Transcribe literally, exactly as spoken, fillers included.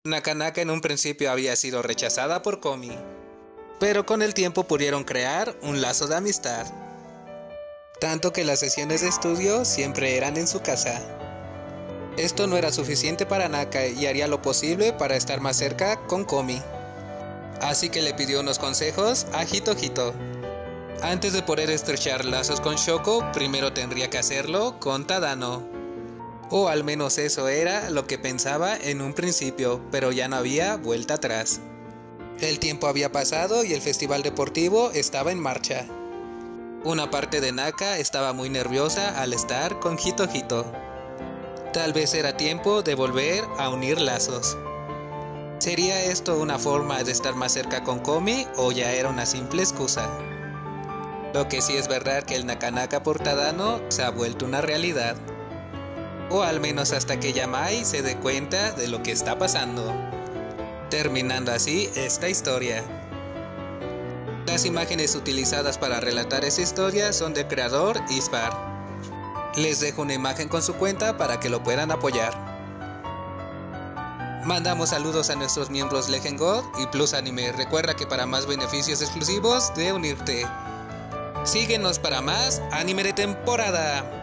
Nakanaka en un principio había sido rechazada por Komi, pero con el tiempo pudieron crear un lazo de amistad, tanto que las sesiones de estudio siempre eran en su casa. Esto no era suficiente para Naka y haría lo posible para estar más cerca con Komi, así que le pidió unos consejos a Hito Hito. Antes de poder estrechar lazos con Shoko, primero tendría que hacerlo con Tadano. O al menos eso era lo que pensaba en un principio, pero ya no había vuelta atrás. El tiempo había pasado y el festival deportivo estaba en marcha. Una parte de Naka estaba muy nerviosa al estar con Hito Hito. Tal vez era tiempo de volver a unir lazos. ¿Sería esto una forma de estar más cerca con Komi o ya era una simple excusa? Lo que sí es verdad que el Nakanaka por Tadano se ha vuelto una realidad. O al menos hasta que Yamai se dé cuenta de lo que está pasando. Terminando así esta historia. Las imágenes utilizadas para relatar esta historia son del creador Ispar. Les dejo una imagen con su cuenta para que lo puedan apoyar. Mandamos saludos a nuestros miembros Legend God y Plus Anime. Recuerda que para más beneficios exclusivos de unirte. Síguenos para más anime de temporada.